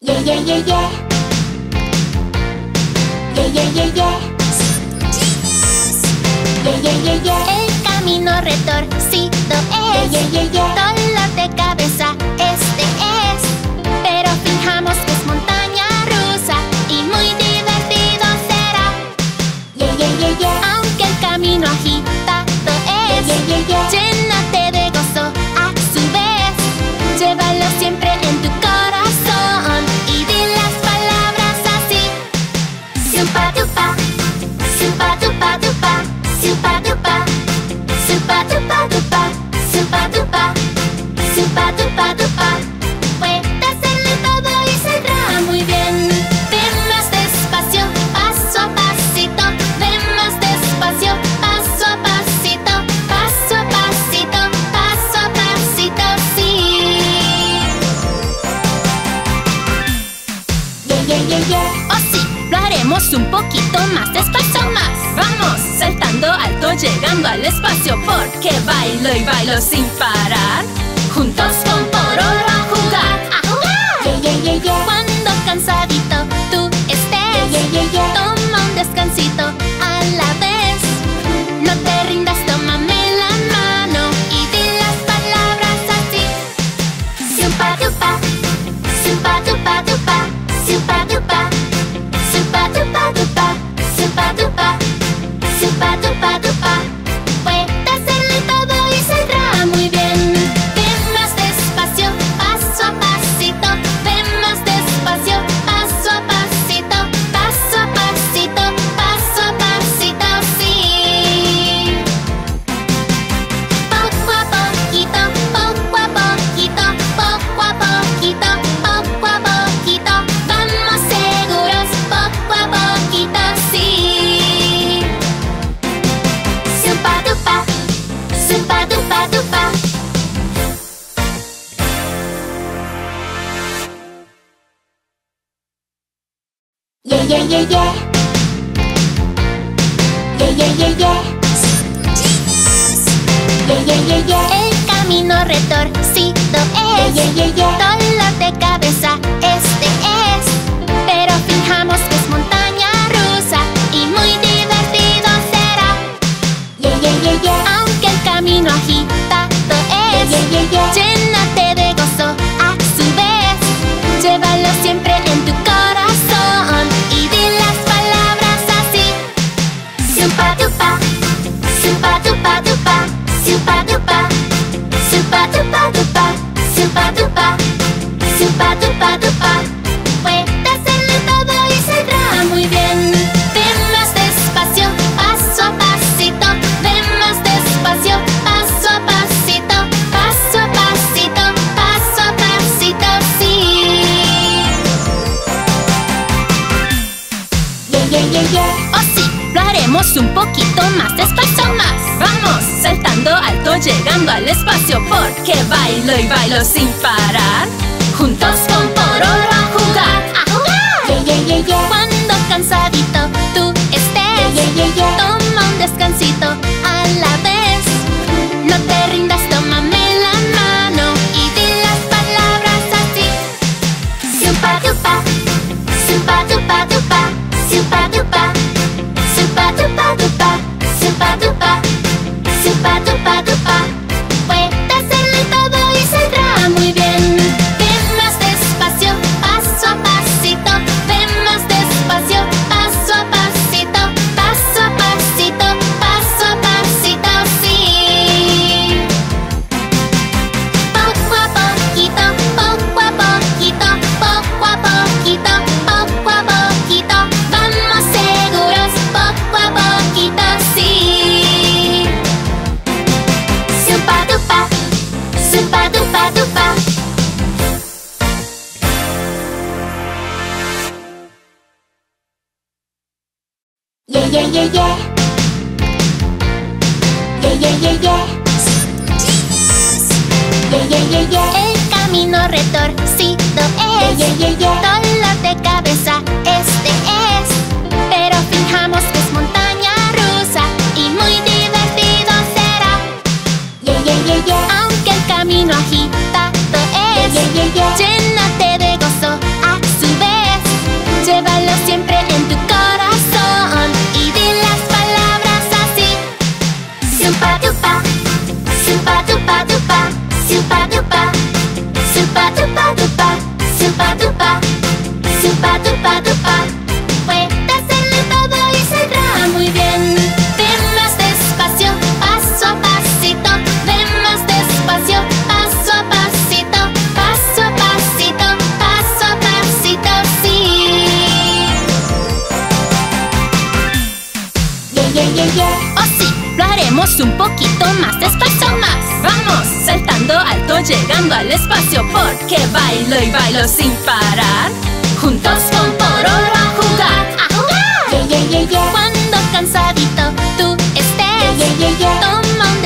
Yeah, yeah, yeah, yeah. Yeah, yeah, yeah, yeah. Yeah, yeah, yeah, yeah. El camino retorcido es Yeah, yeah, yeah, yeah. dolor de cabeza, este es. Pero fijamos que es montaña rusa y muy divertido será. Yeah, yeah, yeah, yeah. Aunque el camino agitado es, Yeah, yeah, yeah, yeah. llénate de gozo a su vez. Llévalo siempre en tu corazón y di las palabras así. Supa dupa, supa dupa dupa, supa dupa, supa dupa dupa, supa dupa, supa dupa dupa. Puede hacerlo todo y saldrá muy bien. Ven más despacio, paso a pasito. Ven más despacio, paso a pasito. Paso a pasito, paso a pasito, sí. Yeah, yeah, yeah, yeah. Oh sí, lo haremos un poquito más despacio más. Vamos, saltando alto, llegando al espacio. Porque bailo y bailo sin parar. Juntos con Pororo a jugar. ¡A jugar! Yeah, yeah, yeah, yeah. Cuando cansadito tú estés, Yeah, yeah, yeah, yeah. toma un descansito a la vez. No te rindas, tómame la mano y di las palabras así. Supa dupa, supa dupa dupa, supa dupa, supa dupa dupa, supa dupa, supa dupa dupa. Puede hacerlo todo y saldrá muy bien. Ven más despacio, paso a pasito. Ven más despacio, paso a pasito. Paso a pasito, paso a pasito, sí. Poco a poquito, poco a poquito, poco a poquito, poco a poquito. Vamos seguros, poco a poquito, sí. Supa dupa, supa dupa dupa. Yeah, yeah, yeah, yeah. Yeah, yeah, yeah, yeah. Yeah, yeah, yeah, yeah. El camino retorcido es Yeah, yeah, yeah, yeah. dolor de cabeza, este es. Pero fijamos que es montaña rusa y muy divertido será. Yeah, yeah, yeah, yeah. Aunque el camino agitado es, Yeah, yeah, yeah, yeah. llénate de gozo a su vez. Llévalo siempre en tu corazón y di las palabras así. Supa dupa, supa dupa dupa, supa dupa, supa dupa dupa, supa dupa, supa dupa dupa. Puede hacerlo todo y saldrá muy bien. Ven más despacio, paso a pasito. Ven más despacio, paso a pasito. Paso a pasito, paso a pasito, sí. Yeah, yeah, yeah, yeah. Oh sí, lo haremos un poquito más despacio más. Vamos, saltando alto, llegando al espacio. Porque bailo y bailo sin parar. Juntos con Pororo a jugar. ¡A jugar! Yeah, yeah, yeah, yeah. Cuando cansadito tú estés, Yeah, yeah, yeah, yeah. toma un descansito a la vez. No te rindas, tómame la mano y di las palabras así. Supa dupa, supa dupa dupa, supa dupa, supa dupa dupa, supa dupa, supa dupa dupa. Puede hacerlo todo y saldrá muy bien. Ven más despacio, paso a pasito. Ven más despacio, paso a pasito. Paso a pasito, paso a pasito, sí. Poco a poquito, poco a poquito, poco a poquito, poco a poquito. Vamos seguros, poco a poquito, sí. Supa dupa, supa dupa dupa. Yeah, yeah, yeah, yeah. Yeah, yeah, yeah, yeah. Yeah, yeah, yeah, yeah. El camino retorcido es Yeah, yeah, yeah, yeah. dolor de cabeza, este es. Pero fijamos que es montaña rusa y muy divertido será. Yeah, yeah, yeah, yeah. Aunque el camino agitado es, Yeah, yeah, yeah, yeah. llénate de gozo a Supa dupa dupa, supa dupa, supa dupa dupa. Puede hacerlo todo y saldrá muy bien. Ven más despacio, paso a pasito. Ven más despacio, paso a pasito. Paso a pasito, paso a pasito, sí. Yeah, yeah, yeah, yeah. Oh sí, lo haremos un poquito más despacio más. Vamos, saltando alto, llegando al espacio. Porque bailo y bailo sin parar. Juntos con Pororo a jugar. ¡A jugar! Yeah, yeah, yeah, yeah. Cuando cansadito tú estés, Yeah, yeah, yeah, yeah. toma un